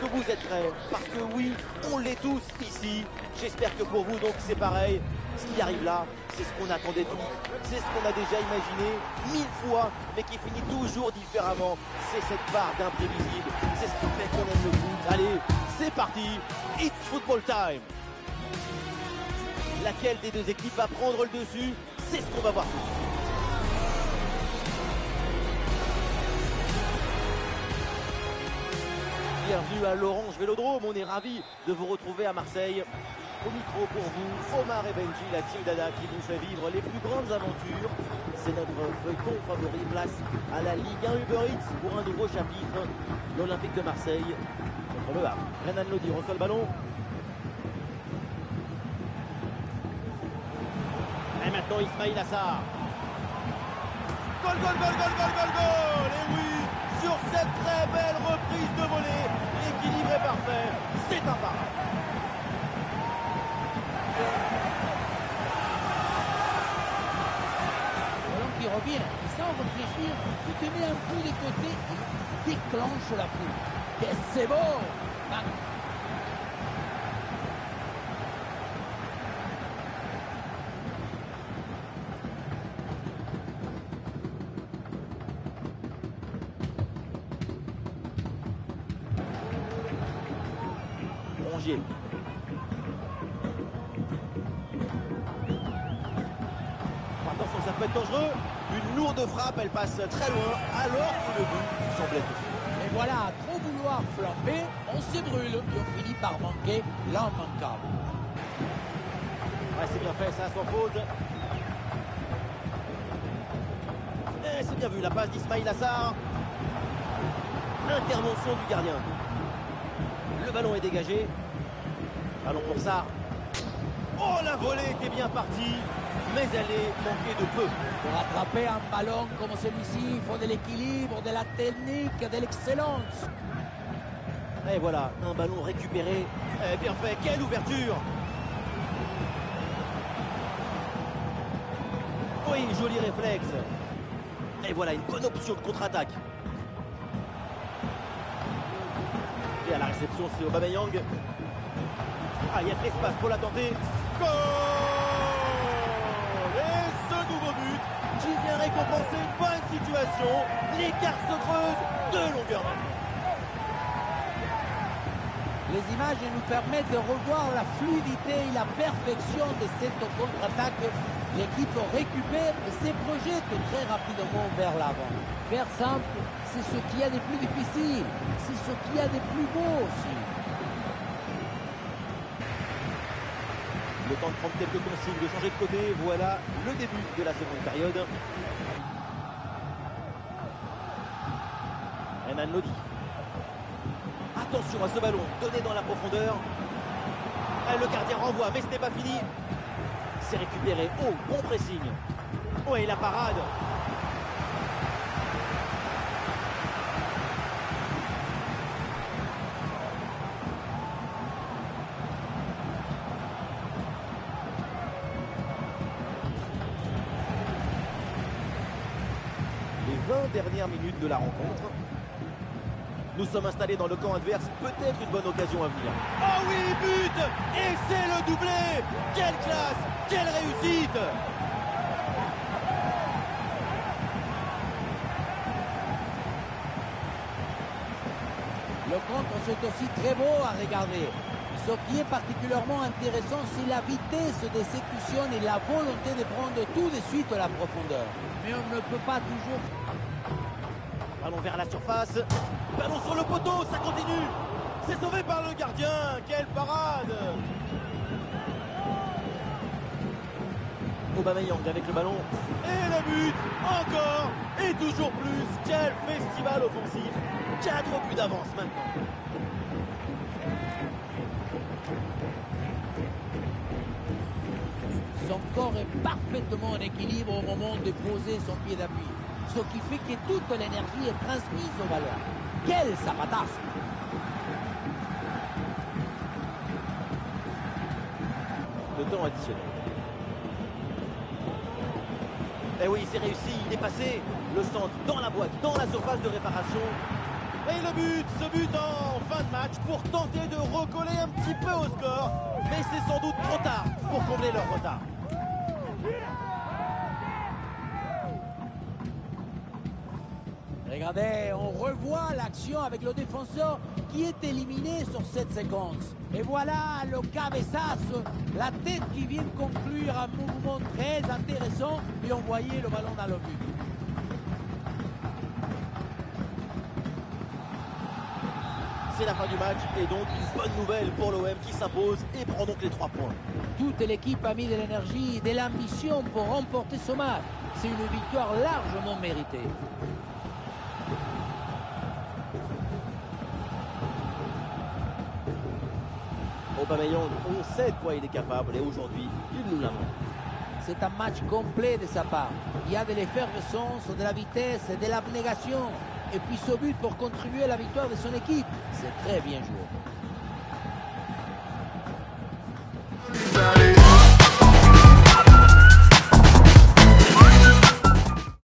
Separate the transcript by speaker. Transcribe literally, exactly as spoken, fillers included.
Speaker 1: que vous êtes prêts? Parce que oui, on l'est tous ici. J'espère que pour vous, donc, c'est pareil. Ce qui arrive là, c'est ce qu'on attendait tous. C'est ce qu'on a déjà imaginé mille fois, mais qui finit toujours différemment. C'est cette part d'imprévisible. C'est ce qui fait qu'on aime le foot. Allez, c'est parti. It's football time. Laquelle des deux équipes va prendre le dessus? C'est ce qu'on va voir tout de suite. Bienvenue à l'Orange Vélodrome, on est ravis de vous retrouver à Marseille. Au micro pour vous, Omar et Benji, la team Dada qui vous fait vivre les plus grandes aventures. C'est notre feuilleton favori, place à la Ligue un Uber Eats pour un nouveau chapitre. L'Olympique de Marseille contre le Havre. Renan Lodi reçoit le ballon. Et maintenant Ismail Assar. Goal, goal, goal, goal, goal, goal, goal. Et oui, sur cette très belle reprise de volée, l'équilibre est parfait, c'est un parade.
Speaker 2: Ballon qui revient, sans réfléchir, il te met un coup de côté et déclenche la foule. Et c'est beau. Ah.
Speaker 1: Rongier. Attention, ça peut être dangereux. Une lourde frappe, elle passe très loin, alors que le but semblait tout.
Speaker 2: Et voilà, à trop vouloir flamber, on se brûle et on finit par manquer l'immanquable.
Speaker 1: Ouais, c'est bien fait, ça, sans faute. Et c'est bien vu, la passe d'Ismail Assar. Intervention du gardien. Le ballon est dégagé. Ballon pour Sarr. Oh, la volée était bien partie, mais elle est manquée de peu.
Speaker 2: Pour attraper un ballon comme celui-ci, il faut de l'équilibre, de la technique, de l'excellence.
Speaker 1: Et voilà, un ballon récupéré. Eh, bien fait, quelle ouverture! Oui, joli réflexe. Et voilà, une bonne option de contre-attaque. Et à la réception, c'est Aubameyang. Ah, il y a de l'espace pour la tenter. Goal! Et ce nouveau but qui vient récompenser une bonne situation. L'écart se creuse de longueur d'onde.
Speaker 2: Les images nous permettent de revoir la fluidité et la perfection de cette contre-attaque. L'équipe récupère et se projette très rapidement vers l'avant. Faire simple, c'est ce qu'il y a de plus difficile. C'est ce qu'il y a de plus beau aussi.
Speaker 1: Le temps de prendre quelques consignes, de changer de côté. Voilà le début de la seconde période. Renan Lodi. Attention à ce ballon donné dans la profondeur. Le gardien renvoie, mais ce n'est pas fini. C'est récupéré. Oh, bon pressing. Oh, et la parade. Les vingt dernières minutes de la rencontre. Nous sommes installés dans le camp adverse, peut-être une bonne occasion à venir. Oh oui, but! Et c'est le doublé! Quelle classe! Quelle réussite!
Speaker 2: Le contre, c'est aussi très beau à regarder. Ce qui est particulièrement intéressant, c'est la vitesse d'exécution et la volonté de prendre tout de suite la profondeur. Mais on ne peut pas toujours...
Speaker 1: Ballon vers la surface. Ballon sur le poteau, ça continue. C'est sauvé par le gardien. Quelle parade! Aubameyang avec le ballon. Et le but, encore et toujours plus. Quel festival offensif. Quatre buts d'avance maintenant.
Speaker 2: Son corps est parfaitement en équilibre au moment de poser son pied d'appui. Ce qui fait que toute l'énergie est transmise au ballon. Quel sapatasse!
Speaker 1: Le temps additionnel. Eh oui, c'est réussi, il est passé. Le centre dans la boîte, dans la surface de réparation. Et le but, ce but en fin de match pour tenter de recoller un petit peu au score. Mais c'est sans doute trop tard pour combler leur retard.
Speaker 2: Regardez, on revoit l'action avec le défenseur qui est éliminé sur cette séquence. Et voilà le cabezazo, la tête qui vient conclure un mouvement très intéressant et envoyer le ballon dans le but.
Speaker 1: C'est la fin du match et donc une bonne nouvelle pour l'O M qui s'impose et prend donc les trois points.
Speaker 2: Toute l'équipe a mis de l'énergie et de l'ambition pour remporter ce match. C'est une victoire largement méritée.
Speaker 1: Aubameyang, on sait de quoi il est capable et aujourd'hui, il nous l'a montré.
Speaker 2: C'est un match complet de sa part. Il y a de l'effervescence, de la vitesse et de l'abnégation. Et puis ce but pour contribuer à la victoire de son équipe. C'est très bien joué.